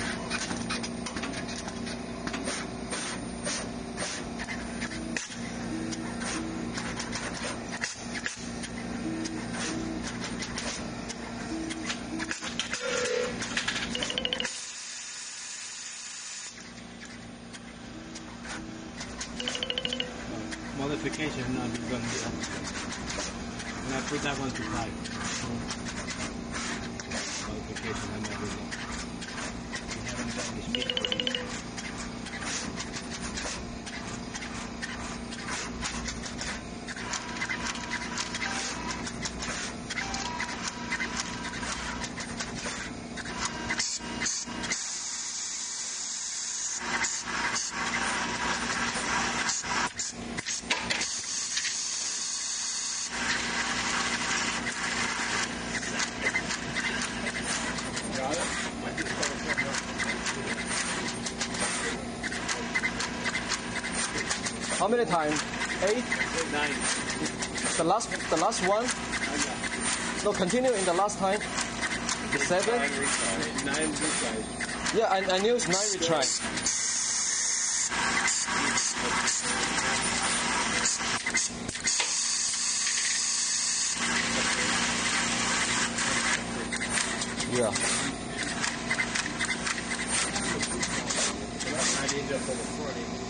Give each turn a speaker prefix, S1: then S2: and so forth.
S1: Modification now begun here. And I put that one to 5. Modification, I'm not doing it. We haven't done the speed for these.
S2: How many times? 8?
S1: 9.
S2: The last one? No, continue in the last time. The 7?
S1: 9 retries.
S2: Yeah, I knew it's 9 retries. Yeah.
S1: I need to put a 40.